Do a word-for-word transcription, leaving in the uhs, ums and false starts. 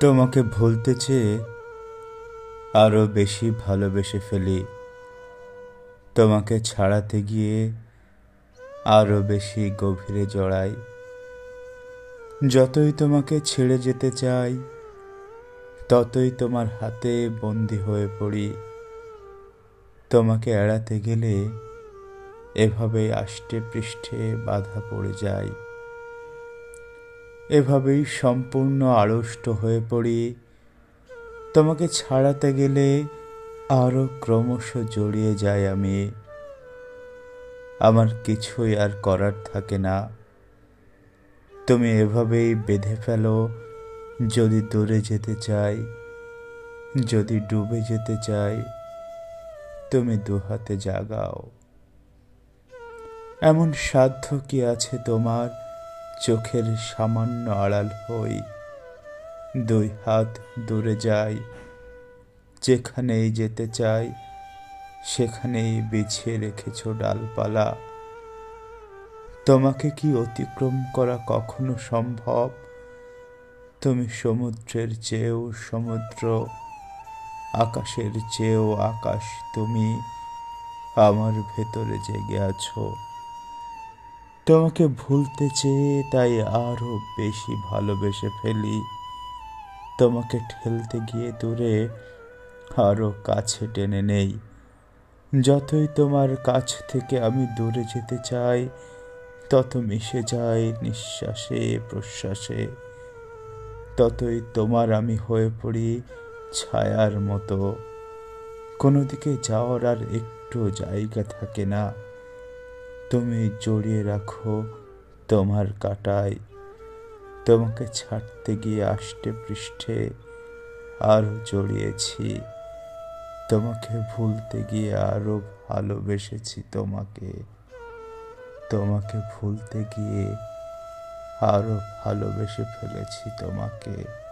তোমাকে ভুলতে চেয়ে আরো বেশি ভালোবেসে ফেলি। তোমাকে ছাড়াতে গিয়ে আরো বেশি গভীরে জড়াই। যতই তোমাকে ছেড়ে যেতে চাই, ততই তোমার হাতে বন্দি হয়ে পড়ি। তোমাকে এড়াতে গেলে এভাবেই আষ্টে পৃষ্ঠে বাধা পড়ে যায়। এভাবেই সম্পূর্ণ আড়ষ্ট হয়ে পড়ি। তোমাকে ছাড়াতে গেলে আরো ক্রমশ জড়িয়ে যাই আমি। আমার কিছুই আর করার থাকে না। তুমি এভাবেই বেঁধে ফেলো। যদি দূরে যেতে চাই, যদি ডুবে যেতে চাই, তুমি দুহাতে জাগাও। এমন সাধ্য কি আছে তোমার, চোখের সামান্য আড়াল হই। দুই হাত দূরে যাই, যেখানেই যেতে চাই সেখানেই বিছিয়ে রেখেছ ডালপালা। তোমাকে কি অতিক্রম করা কখনো সম্ভব? তুমি সমুদ্রের চেয়েও সমুদ্র, আকাশের চেয়েও আকাশ। তুমি আমার ভেতরে জেগে আছো। তোমাকে ভুলতে চেয়ে তাই আরো বেশি ভালোবেসে ফেলি। তোমাকে ঠেলতে গিয়ে দূরে আরো কাছে টেনে নেই। যতই তোমার কাছ থেকে আমি দূরে যেতে চাই, তত মিশে যাই নিঃশ্বাসে প্রশ্বাসে। ততই তোমার আমি হয়ে পড়ি ছায়ার মতো। কোনো দিকে যাওয়ার আর একটু জায়গা থাকে না। তুমি জড়িয়ে রাখো তোমার কাঁটায়। তোমাকে ছাড়তে গিয়ে আষ্টে পৃষ্ঠে আরো জড়িয়েছি। তোমাকে ভুলতে গিয়ে আরো ভালোবেসেছি তোমাকে। তোমাকে ভুলতে গিয়ে আরো ভালোবেসে ফেলেছি তোমাকে।